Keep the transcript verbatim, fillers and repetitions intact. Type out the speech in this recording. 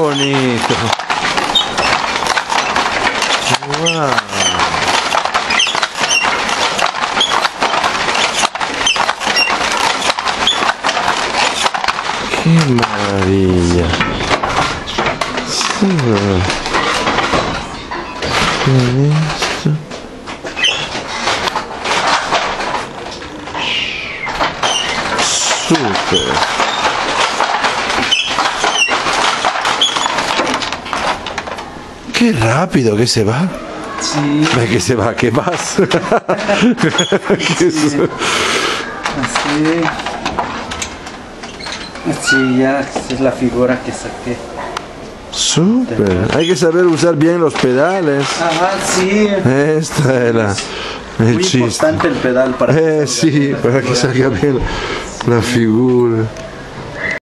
bonito. Wow. Qué maravilla. Sí, ¿qué es esto? Súper. Qué rápido que se va. Sí. Que se va, ¿qué más? ¿Qué es? Sí. Así. Así ya esta es la figura que saqué. Súper. Hay que saber usar bien los pedales. Ajá, sí. Esta era el Muy chiste. importante el pedal para Eh, sí, para que salga bien la figura.